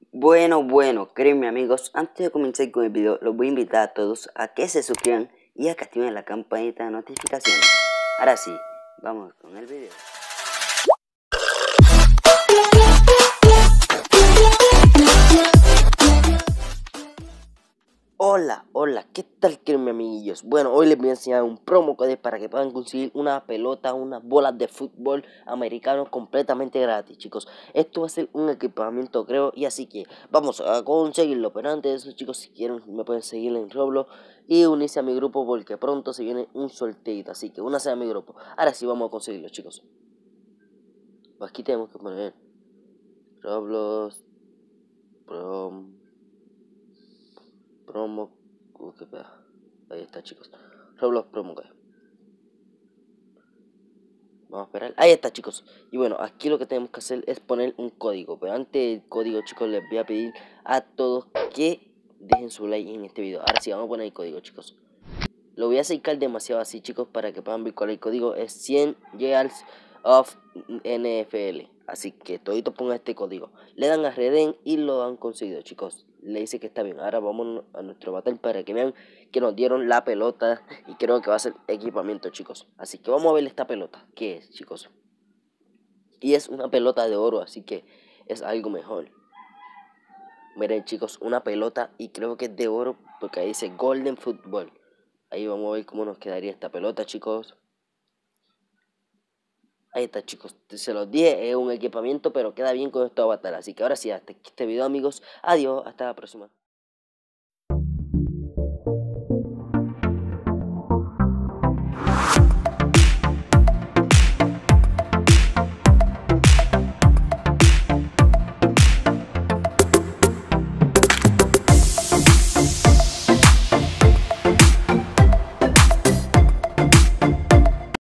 Bueno, créanme amigos, antes de comenzar con el video, los voy a invitar a todos a que se suscriban y a que activen la campanita de notificaciones. Ahora sí, vamos con el video. Hola, ¿qué tal, créanme amiguillos? Bueno, hoy les voy a enseñar un promo code para que puedan conseguir una pelota, unas bolas de fútbol americano completamente gratis, chicos. Esto va a ser un equipamiento, creo, y así que vamos a conseguirlo. Pero antes de eso, chicos, si quieren me pueden seguir en Roblox y unirse a mi grupo porque pronto se viene un sorteito, así que únanse a mi grupo. Ahora sí, vamos a conseguirlo, chicos. Pues aquí tenemos que poner Roblox promo. Qué peda. Ahí está, chicos. Roblox promo code. Vamos a esperar. Ahí está, chicos. Y bueno, aquí lo que tenemos que hacer es poner un código. Pero antes del código, chicos, les voy a pedir a todos que dejen su like en este video. Ahora sí, vamos a poner el código, chicos. Lo voy a acercar demasiado así, chicos, para que puedan ver cuál es el código. Es 100 Years of NFL. Así que todito pongan este código. Le dan a Reden y lo han conseguido, chicos. Le dice que está bien. Ahora vamos a nuestro battle para que vean que nos dieron la pelota. Y creo que va a ser equipamiento, chicos. Así que vamos a ver esta pelota. ¿Qué es, chicos? Y es una pelota de oro, así que es algo mejor. Miren, chicos, una pelota y creo que es de oro porque ahí dice Golden Football. Ahí vamos a ver cómo nos quedaría esta pelota, chicos. Ahí está, chicos, se los dije, es un equipamiento, pero queda bien con estos avatares. Así que ahora sí, hasta aquí este video, amigos. Adiós, hasta la próxima.